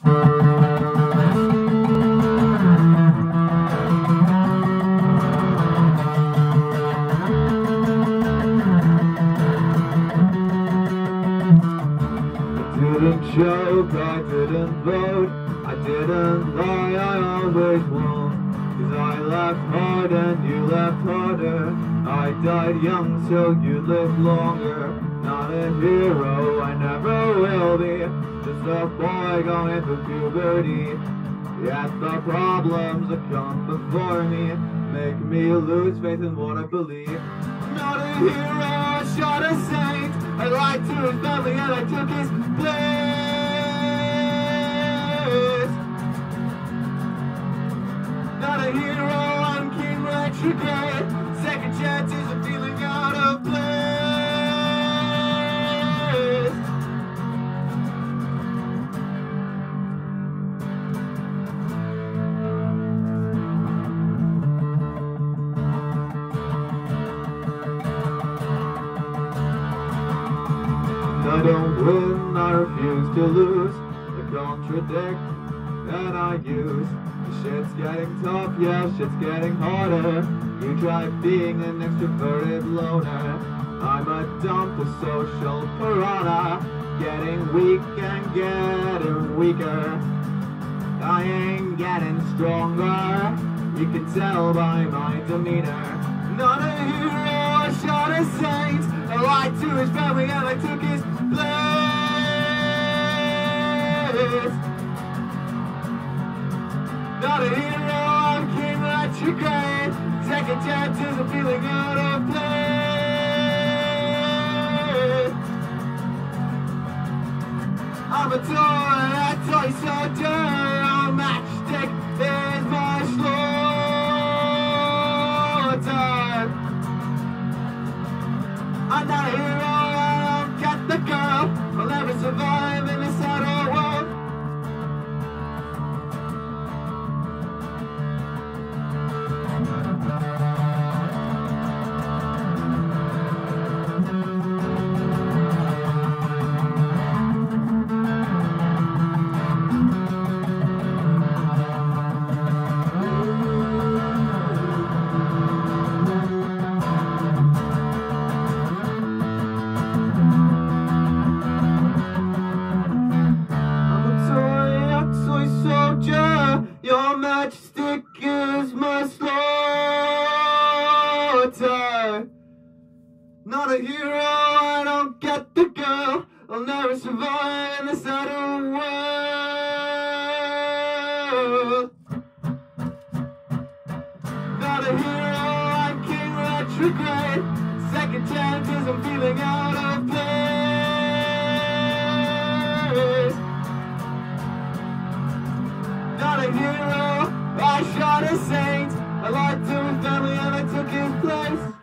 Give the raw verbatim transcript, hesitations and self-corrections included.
Didn't joke, I didn't vote, I didn't lie, I always won. Cause I laughed hard and you laughed harder. I died young so you lived longer. Not a hero, I never will be. Just a boy going through puberty. Yet the problems that come before me make me lose faith in what I believe. Not a hero, I shot a saint. I lied to his family and I took his place. Not a hero, I'm king retrograde. Second chances of feeling out of place. I don't win, I refuse to lose. I contradict and I use. Shit's getting tough, yeah, shit's getting harder. You try being an extroverted loner. I'm a dump, a social piranha. Getting weak and getting weaker. I ain't getting stronger. You can tell by my demeanor. Not a hero, I shot a saint. I lied to his family and I took his place. Not a hero, I'm king retrograde. Second chances of feeling out of place. I'm a toy, a toy soldier. A matchstick is my slaughter. I'm not a hero, I don't get the girl. I'll never survive in this other world. Your matchstick is my slaughter. Not a hero, I don't get the girl. I'll never survive in this other world. Not a hero, I'm king retrograde. Second chances, I'm feeling out of place. Not a hero, I shot a saint. I lied to his family and I took his place.